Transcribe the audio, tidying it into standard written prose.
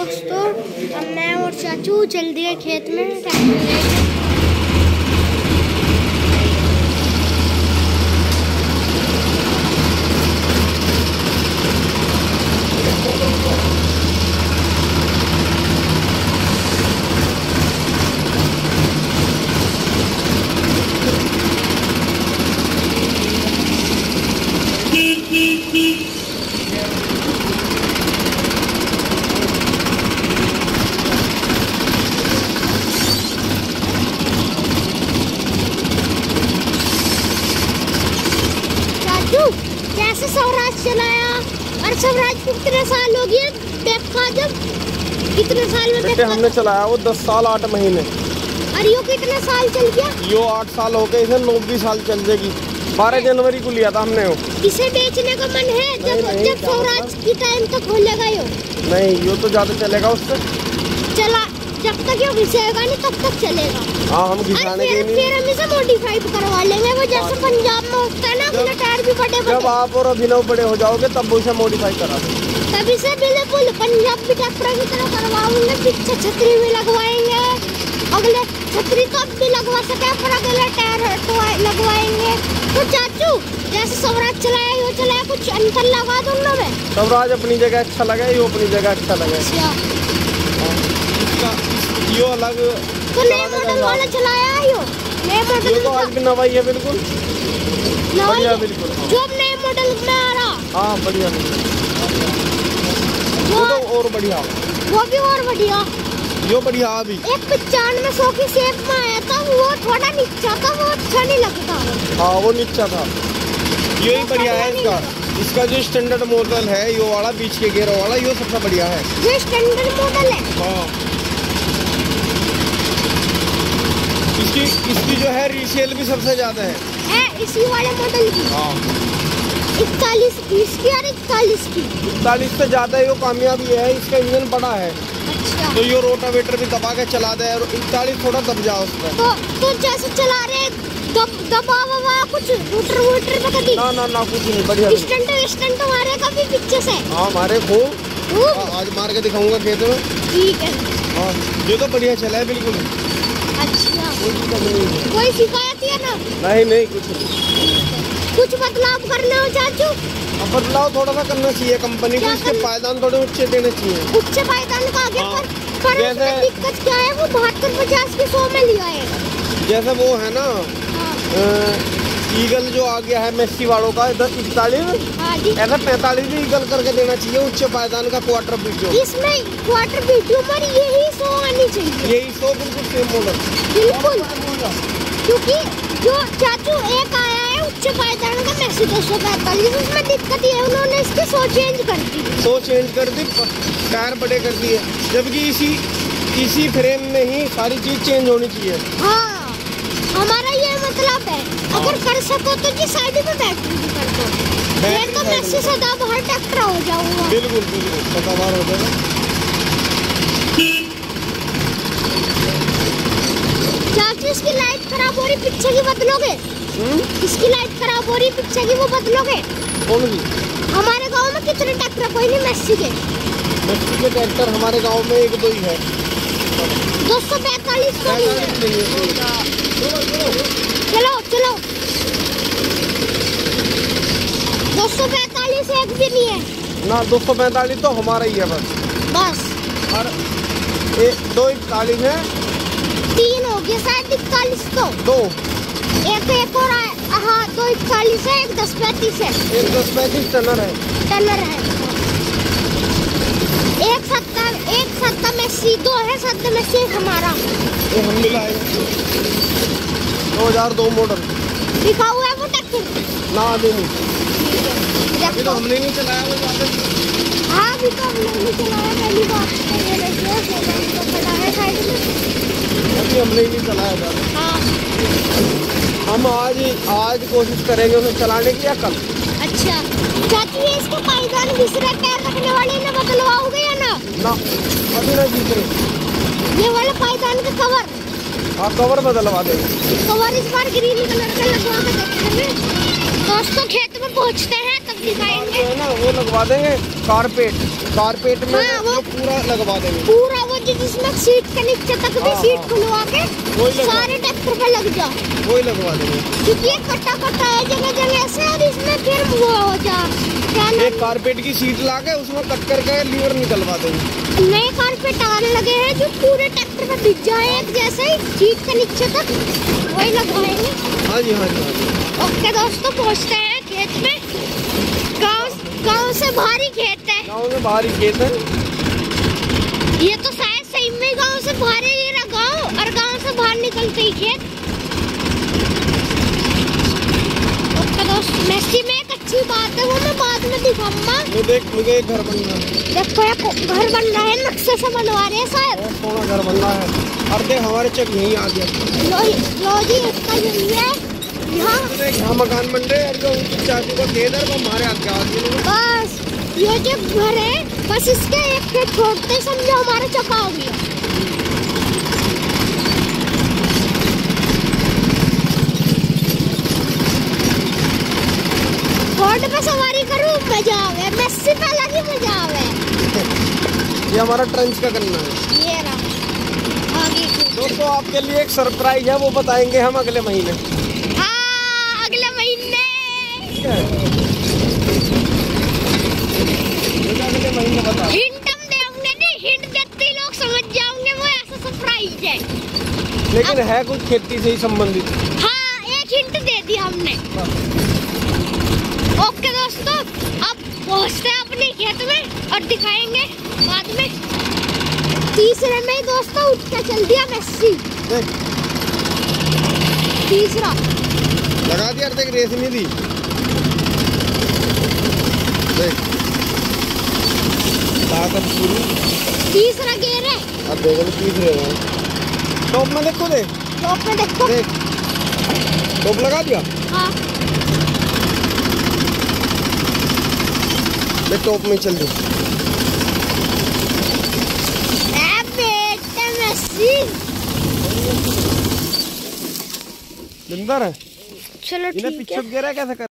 दोस्तों, अब मैं और चाचू चल दिए खेत में ट्रैक्टर लेके। कैसे स्वराज चलाया? और स्वराज को कितने साल हो गए देखा? जब कितने साल में बेटे हमने चलाया वो 10 साल 8 महीने। और यो कितने साल चल गया? यो 8 साल हो गए, इसे 9 साल चल जाएगी। 12 जनवरी को लिया था हमने वो। इसे बेचने का मन है? जब स्वराज की टाइम तक खोलेगा यो? नहीं, यो तो ज्यादा चलेगा उससे। चला जब तक ये घिसेगा नहीं तब तक चलेगा। हाँ, हम घिसाने के नहीं। फिर हम इसे मॉडिफाई करवा लेंगे, वो जैसे पंजाब में होता है ना, अपने टायर भी बड़े बड़े। जब आप और अभिनव बड़े हो जाओगे तब उसे मॉडिफाई करा देंगे। तब इसे बिल्कुल पंजाब भी ट्रैक्टर की तरह करवाएंगे। पीछे छतरी भी लगवाएंगे, अगले छतरी तो अब भी लगवा सके पर अगले टायर तो लगवाएंगे। तो चाचू जैसे स्वराज चलाया यो चलाया, कुछ अंतर लगा दोनों में? स्वराज अपनी जगह अच्छा लगा, यो अपनी जगह अच्छा लगा। यो अलग तो नए मॉडल वाला चलाया यो? नए मॉडल तो आज भी नवाई है, बिल्कुल बढ़िया, बिल्कुल जो अब नए मॉडल में आ रहा। हाँ बढ़िया, वो तो और बढ़िया, वो भी और बढ़िया, यो बढ़िया। अभी एक 9500 की शेप में आया था, वो थोड़ा नीचा था, वो अच्छा नहीं लगता। हाँ वो नीचा था, यही बढ़िया है इसका। इसका जो स्टैंडर्ड मॉडल है यो वाला, बीच के गेयर वाला, यो सबसे बढ़िया है। ये स्टैंडर्ड मॉडल है। हाँ, इसकी जो है रीसेल भी सबसे ज्यादा है इसी वाले मॉडल की। हाँ 41 इसकी और 41 की। 41 से ज्यादा यो कामयाबी है, इसका इंजन बड़ा है। अच्छा। तो यो रोटावेटर भी दबा के चला दे, और 41 थोड़ा दब जाओ उसमें। तो जैसे चला रहे दबा कुछ रोटर में कभी? ना कुछ नहीं, बढ़िया। स्टंट मारे कभी पीछे से? हाँ मारे खूब, आज मार के दिखाऊंगा खेत में। ठीक है। हाँ ये तो बढ़िया चला है बिल्कुल। अच्छा, कोई शिकायत है ना? नहीं कुछ नहीं। कुछ बदलाव करना हो चाचू? अब बदलाव थोड़ा सा करना चाहिए कंपनी को, इसके पायदान थोड़े ऊंचे देने चाहिए। ऊंचे पायदान का आगे हाँ। पर दिक्कत क्या है? वो 7250 की 100 में लिया है। जैसे वो है ना ईगल जो आ गया है मेस्सी वालों का 41, ऐसा 45 भी ईगल करके देना चाहिए उच्च पायदान का क्वार्टर वीडियो। इसमें क्वार्टर वीडियो पर यही 100 आनी चाहिए। यही 100 बिल्कुल सेम मॉडल, बिल्कुल। क्योंकि जो चाचू एक आया है उच्च पायदान का मेस्सी 245, उसमें दिक्कत ये उन्होंने इसकी 100 चेंज कर दी। 100 चेंज कर दी, टायर बड़े कर दिए, जबकि इसी फ्रेम में ही सारी चीज चेंज होनी चाहिए। हाँ हमारा ये मतलब है। हाँ। अगर कर सको तो जी साइड में बैटरी भी कर दो, ये तो मेस्सी सदा बाहर ट्रैक्टर हो जाऊंगा। बिल्कुल सदा बाहर हो जाएगा। चाचू इसकी लाइट खराब हो रही, पीछे की बदलोगे? इसकी लाइट खराब हो रही पीछे की, वो बदलोगे? कौन सी? हमारे गांव में कितने ट्रैक्टर? कोई नहीं मेस्सी के ट्रैक्टर हमारे गांव में 1-2 ही है। 245 का चलो 245 एक भी नहीं है ना, 245 तो हमारा ही है बस। और 241 है, 3 हो गया शायद 41 तो 2 एक और हाँ 241 है, एक 1035 है, एक 1035 टनर है। एक 70 मेस्सी, 2 है 70 मेस्सी हमारा। ये हम मिलाए 2002 मॉडल लिखा हुआ है वो ट्रैक्टर ना, नहीं अभी तो हमने नहीं चलाया वो ज्यादा। हाँ अभी तो हमने नहीं चलाया, पहली बार अभी हमने नहीं चलाया ज्यादा। हाँ हम आज कोशिश करेंगे उसे चलाने की, या कल। अच्छा चाचू ये इसके पायदान दूसरा टायर रखने वाले ने बदलवाओगे या ना? अभी ना जीत रहे। ये वाला पायदान का कवर? हाँ कवर बदलवा देंगे। कवर इस बार ग्रीन कलर का लगवा के देखेंगे। दोस्तों खेत में पहुंचते हैं तब दिखाएंगे। जो है ना वो लगवा देंगे कारपेट में। हाँ, वो पूरा लगवा देंगे, पूरा वो जिसमें सीट के नीचे तक भी हाँ, सीट हाँ। खुलवा के वही लगवा सारे ट्रैक्टर पे लग जा, वही लगवा देंगे। क्योंकि ये कटा कटा है जगह जगह से, और इसमें फिर वो हो जा क्या नाम, एक कारपेट की सीट ला के उसमें कट करके लीवर निकलवा देंगे। नए कारपेट आने लगे हैं जो पूरे ट्रैक्टर पे दिख जाए एक जैसे ही सीट के नीचे तक, वही लगवाएंगे। हाँ जी, हाँ जी, हाँ जी। ओके दोस्तों, पहुंचते हैं खेत में। गांव से बाहरी खेत है, गाँव में बाहर ही खेत है। ये तो शायद सही में गांव से बाहर ही रहा गांव, और गांव से बाहर निकलते ही खेत। ओके दोस्तों, मैसी में एक अच्छी बात है, वो मैं बाद में दिखाऊंगा। ये देख, मुझे एक घर बनना है। देखो ये घर बन रहा है, नक्शे से बनवा रहे हैं शायद। बहुत सोना घर बनना है। और देख हमारे चक यहीं आ गया। लो जी, इसका यही है यहाँ मकान बन रहे हैं, जो उनकी चाची का खेत है वो हमारे हाथ के आदमी लोग। बस ये जो घर है, बस इसके एक खेत छोड़ते समझो हमारा चका हो गया। फोर्ड पे सवारी करूं, मजा आवे। मेस्सी पे लगी, मजा आवे। ये हमारा ट्रंच का करना है। ये रहा आगे की। दोस्तों आपके लिए एक सरप्राइज है, वो बताएंगे हम अगले महीने। हाँ, अगले महीने। अगले महीने बता। हिंट हम देंगे, नहीं हिंट देते ही लोग समझ जाओगे वो ऐसा सरप्राइज है। लेकिन है कुछ खेती से ही संबंधित। हाँ, एक हिंट दे दिया हमने। ओके दोस्तों, अब पहुंचते हैं अपने खेत में और दिखाएंगे बाद में। तीसरे में ही दोस्तों उठ के चल दिया मेस्सी। देख तीसरा लगा दिया, देख रेस नहीं दी। देख ताकत पूरी। तीसरा गेयर है। अब देखो तीसरे में टॉप में देखो, देख टॉप में देखो। देख टॉप लगा दिया। हाँ, देख टॉप में चल दी। बेटे मेस्सी। बिंदर है, चलो इन्हें ठीक पीछे है। गिरा कैसे कर